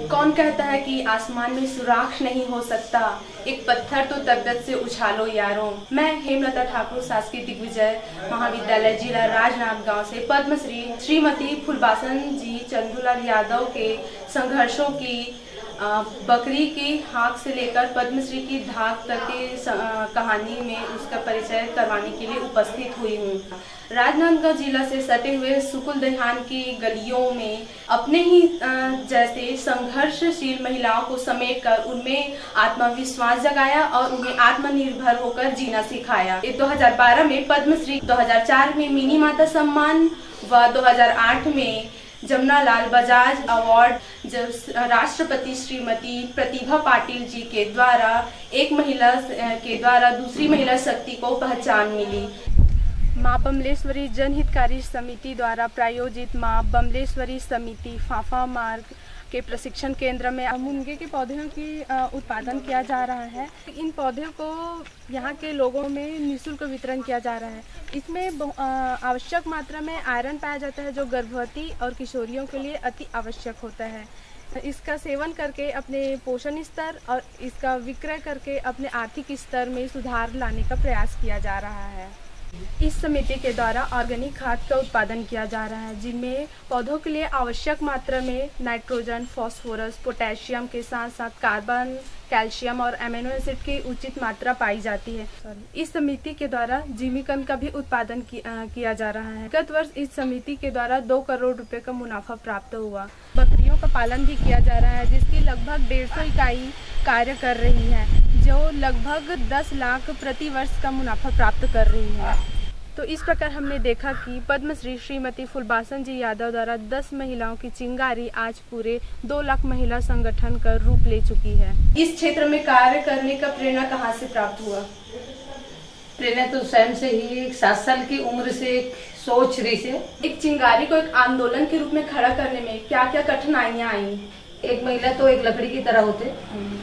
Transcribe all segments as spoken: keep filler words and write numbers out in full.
कौन कहता है कि आसमान में सुराख नहीं हो सकता, एक पत्थर तो तबीयत से उछालो यारों। मैं हेमलता ठाकुर शासकीय दिग्विजय महाविद्यालय जिला राजनांदगांव से पद्मश्री श्रीमती फुलबासन जी चंदूलाल यादव के संघर्षों की बकरी की हाक से लेकर पद्मश्री की धाक तक की कहानी में उसका परिचय करवाने के लिए उपस्थित हुई हूँ। राजनांदगांव जिला से सटे हुए सुकुल दहान की गलियों में अपने ही जैसे संघर्षशील महिलाओं को समेटकर उनमें आत्मविश्वास जगाया और उन्हें आत्मनिर्भर होकर जीना सिखाया। दो हज़ार बारह में पद्मश्री, दो हज़ार चार में मिनी माता सम्मान व दो हज़ार आठ में जमुना लाल बजाज अवार्ड जब राष्ट्रपति श्रीमती प्रतिभा पाटिल जी के द्वारा एक महिला के द्वारा दूसरी महिला शक्ति को पहचान मिली। माँ बमलेश्वरी जनहितकारी समिति द्वारा प्रायोजित माँ बमलेश्वरी समिति फाफा मार्ग के प्रशिक्षण केंद्र में मुनगे के पौधों की उत्पादन किया जा रहा है। इन पौधों को यहाँ के लोगों में निःशुल्क वितरण किया जा रहा है। इसमें आवश्यक मात्रा में आयरन पाया जाता है जो गर्भवती और किशोरियों के लिए अति आवश्यक होता है। इसका सेवन करके अपने पोषण स्तर और इसका विक्रय करके अपने आर्थिक स्तर में सुधार लाने का प्रयास किया जा रहा है। इस समिति के द्वारा ऑर्गेनिक खाद का उत्पादन किया जा रहा है जिनमें पौधों के लिए आवश्यक मात्रा में नाइट्रोजन, फास्फोरस, पोटेशियम के साथ साथ कार्बन, कैल्शियम और एमिनो एसिड की उचित मात्रा पाई जाती है। इस समिति के द्वारा जिमीकंद का भी उत्पादन कि, आ, किया जा रहा है। गत वर्ष इस समिति के द्वारा दो करोड़ रुपए का मुनाफा प्राप्त हुआ। बकरियों का पालन भी किया जा रहा है जिसकी लगभग डेढ़ सौ इकाई कार्य कर रही है जो लगभग दस लाख प्रति वर्ष का मुनाफा प्राप्त कर रही है। तो इस प्रकार हमने देखा कि पद्मश्री श्रीमती फुलबासन जी यादव द्वारा दस महिलाओं की चिंगारी आज पूरे दो लाख महिला संगठन का रूप ले चुकी है। इस क्षेत्र में कार्य करने का प्रेरणा कहाँ से प्राप्त हुआ? प्रेरणा तो स्वयं से ही, एक सात साल की उम्र से एक सोच रही से। एक चिंगारी को एक आंदोलन के रूप में खड़ा करने में क्या क्या कठिनाइयाँ आई? एक महिला तो एक लकड़ी की तरह होते,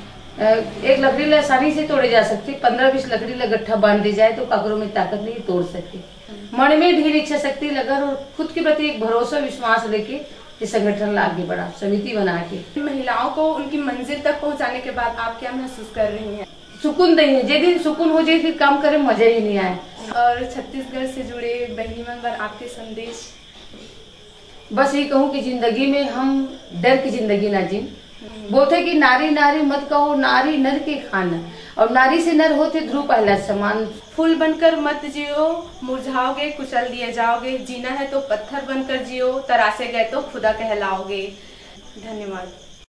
एक लकड़ी आसानी से तोड़े जा सकती, पंद्रह बीस लकड़ी गट्ठा बांध दी जाए तो काकरों में ताकत नहीं तोड़ सकती। मन में ढेर इच्छा शक्ति लगा और खुद के प्रति एक भरोसा विश्वास लेके ये संगठन आगे बढ़ा, समिति बना के। महिलाओं को उनकी मंजिल तक पहुंचाने के बाद आप क्या महसूस कर रही हैं? सुकून नहीं है, जिस दिन सुकून हो जाए फिर काम करे मजा ही नहीं आए। और छत्तीसगढ़ से जुड़े बहनी मेंबर आपके संदेश? बस ये कहूँ कि जिंदगी में हम डर की जिंदगी ना जी। बोलते कि नारी नारी मत कहो, नारी नर के खाना, और नारी से नर होते ध्रुव पहला समान। फूल बनकर मत जियो, मुरझाओगे कुचल दिए जाओगे, जीना है तो पत्थर बनकर जियो, तरासे गए तो खुदा कहलाओगे। धन्यवाद।